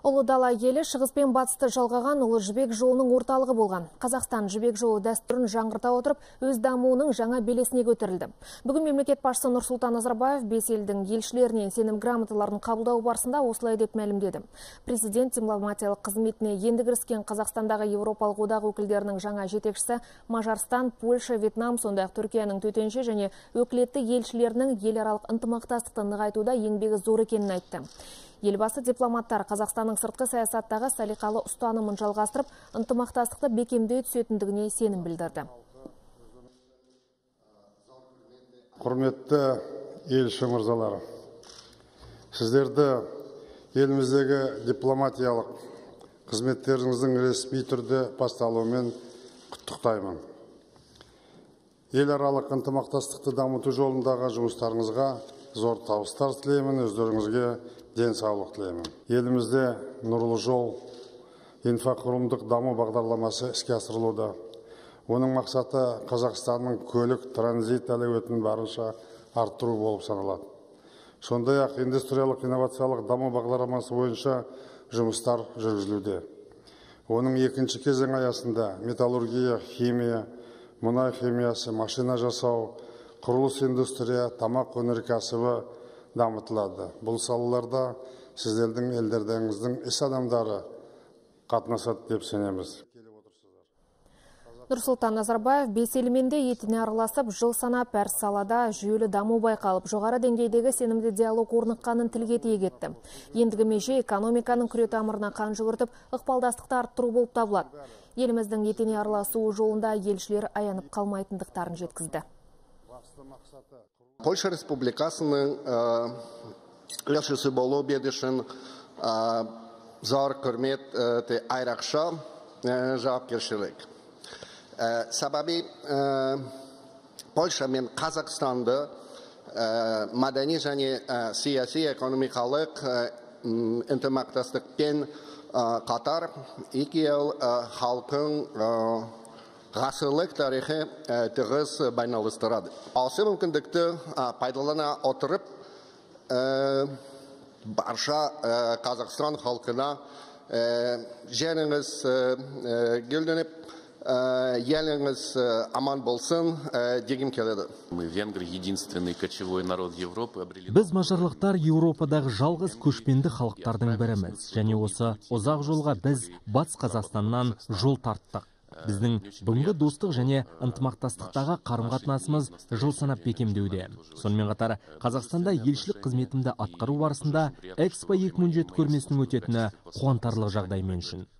Ұлы дала елі шығыс пен батысты жалғаған Ұлы жібек жолының орталығы болған. Қазақстан жібек жолы дәстүрін жаңғырта отырып, өз дамуының жаңа белесіне көтерілді. Бүгін мемлекет басшысы Нұрсұлтан Назарбаев бес елдің елшілерінен сенім грамоталарын қабылдау барысында осылай деп мәлімдеді. Президент дипломатиялық қызметіне енді кіріскен Қазақстандағы Еуропалық одақ өкілдерінің жаңа жетекшісі Мажарстан, Польша, Вьетнам, сондай-ақ Түркияның төтенше және өкілетті елшілерінің еларалық ынтымақтастықты нығайтуда еңбегі зор екенін айтты. Елбасы дипломаттар Қазақстанның сыртқы саясаттағы салиқалы ұстанымын жалғастырып, ынтымақтастықты бекемдей түсетіндігіне сенім білдірді. Құрметті елші мырзалар, сіздерді еліміздегі дипломатиялық қызметтеріңіздің ресми түрде басталуымен құттықтаймын. Еларалық ынтымақтастықты дамыту жолындағы жұмыстарыңызға зор табыстар тілеймін, өздеріңізге денсаулық тілеймін. Елімізде нұрлы жол инфрақұрылымдық даму бағдарламасы іске асырылуда. Оның мақсаты Қазақстанның көлік транзит әлеуетін барынша арттыру болып саналады. Сондай-ақ индустриялық инновациялық даму бағдарламасы бойынша жұмыстар жүргізілуде. Оның екінші кезең аясында металлургия, химия, мұнай химиясы, машина жасау, құрылыс индустрия, тамақ өнеркәсібі дамытылады. Бұл салаларда сіздердің елдеріңіздің іс адамдары қатынасады деп сенеміз. Нұрсұлтан Назарбаев бес елмен де етіне араласып, жыл санап әр салада жүйелі даму байқалып, жоғары деңгейдегі сенімді диалог орныққанын тілге тиек етті. Ендігі меже экономиканың күре тамырына қан жүгіртіп, ықпалдастықты арттыру болып табылады. Еліміздің етіне араласуы жолында елшілер аянып қалмайтындықтарын жеткізді. Польша Республикасының елшісі болу бедішін зор құрмет те айрақша жауапкершілік. Себебі Польша мен Қазақстанды мәдени және саяси экономикалық ынтымақтастықпен қатар екі ел халқын ғасырлық тарихи тығыз байланыстырады. Осы мүмкіндікті пайдалана отырып, барша Қазақстан халқына жеріңіз гүлденіп, еліңіз аман болсын дегім келеді. Біз мажарлықтар Еуропадағы жалғыз көшпенді халықтардың біріміз, және осы ұзақ жолға біз Батыс Қазақстаннан жол тарттық. Біздің бүгінгі достық және ынтымақтастықтағы қарым-қатынасымыз жыл санап бекемдеуде. Сонымен қатар, Қазақстанда елшілік қызметімді атқару барысында Экспо 2017 көрмесінің өтетіні қуантарлық жағдай мен үшін.